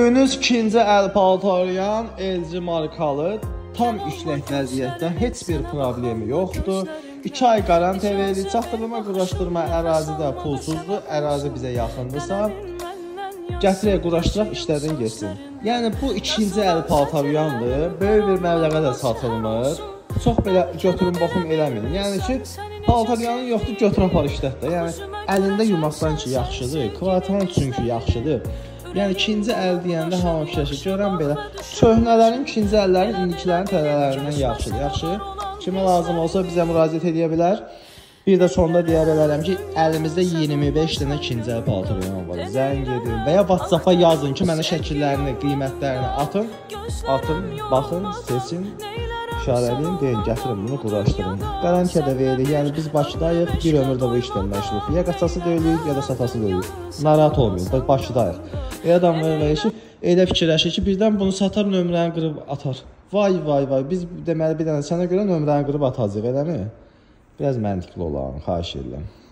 Gördüyünüz ikinci əl paltaryan LG markalı, tam işlək vəziyyətdə, heç bir problemi yoxdur. 2 ay qarantiya verilir, çatdırma, quraşdırma ərazidə pulsuzdur, ərazi bizə yaxındırsa, gətirək, quraşdıraq, işlərdən geçsin. Yəni bu ikinci əl paltaryandır, böyük bir məbləğə də satılmır. Çox belə götürün baxım eləməyin. Yəni ki, paltaryanın yoxdur, götür apar işlətdə. Yəni əlində yumaqdan ki yaxşıdır, kvartan çünki yaxşıdır. Yəni ikinci əl deyəndə hamı fikirləşir. Görən belə köhnələrin, ikinci əllərin, indikilərin tələlərindən yaxşıdır. Yaxşı. Kimə lazım olsa bizə müraciət edə bilər. Bir də sonda deyə bilərəm ki, əlimizdə 25 dənə ikinci əl paltaryan var. Zəng edin və ya WhatsApp-a yazın ki, mənə şəkillərini, qiymətlərini atın. Atın, baxın, seçin. İşarələyin, deyin, gətirin bunu, quraşdırın. Qarantiya da veririk, yəni biz Bakıdayıq, bir ömürdə bu işlə məşğuluq. Ya qaçası deyilik, ya da satası deyilik. Narahat olmayın, Bakıdayıq. Adam verir ki, elə fikirləşir ki, birdən bunu satar, nömrəni qırıb atar. Vay, vay, vay, biz deməli bir dənə sənə görə nömrəni qırıb atacaq, eləmi? Biraz məntiqli olalım, xahiş edirəm.